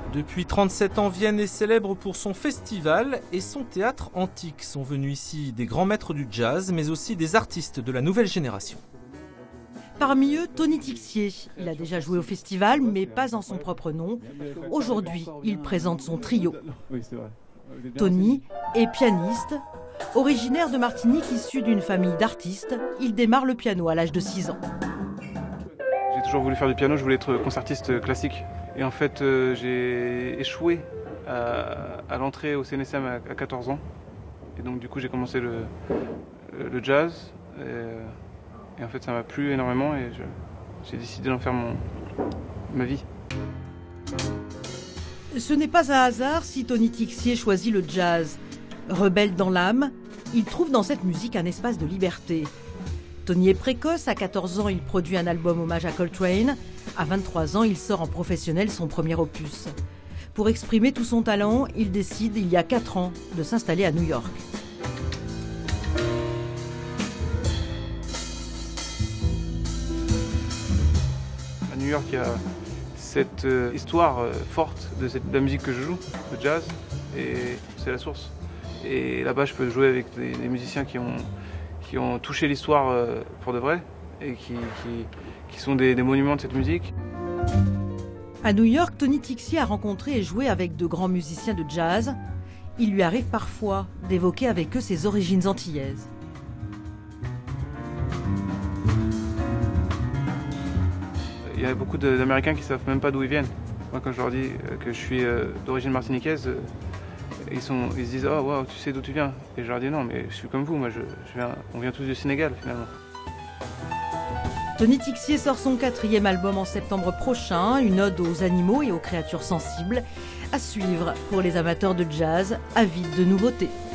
Depuis 37 ans, Vienne est célèbre pour son festival et son théâtre antique. Sont venus ici des grands maîtres du jazz, mais aussi des artistes de la nouvelle génération. Parmi eux, Tony Tixier. Il a déjà joué au festival, mais pas en son propre nom. Aujourd'hui, il présente son trio. Tony est pianiste. Originaire de Martinique, issu d'une famille d'artistes, il démarre le piano à l'âge de 6 ans. J'ai toujours voulu faire du piano, je voulais être concertiste classique. Et en fait, j'ai échoué à l'entrée au CNSM à 14 ans. Et donc du coup, j'ai commencé le jazz. Et en fait, ça m'a plu énormément et j'ai décidé d'en faire ma vie. Ce n'est pas un hasard si Tony Tixier choisit le jazz. Rebelle dans l'âme, il trouve dans cette musique un espace de liberté. Tony est précoce, à 14 ans il produit un album hommage à Coltrane, à 23 ans il sort en professionnel son premier opus. Pour exprimer tout son talent, il décide il y a 4 ans de s'installer à New York. À New York, il y a cette histoire forte de la musique que je joue, le jazz, et c'est la source. Et là-bas, je peux jouer avec des musiciens qui ont touché l'histoire pour de vrai et qui sont des monuments de cette musique. À New York, Tony Tixier a rencontré et joué avec de grands musiciens de jazz. Il lui arrive parfois d'évoquer avec eux ses origines antillaises. Il y a beaucoup d'Américains qui ne savent même pas d'où ils viennent. Moi, quand je leur dis que je suis d'origine martiniquaise, ils se disent « Oh, wow, tu sais d'où tu viens ?» Et je leur dis « Non, mais je suis comme vous, moi, on vient tous du Sénégal, finalement. » Tony Tixier sort son 4e album en septembre prochain, une ode aux animaux et aux créatures sensibles, à suivre pour les amateurs de jazz avides de nouveautés.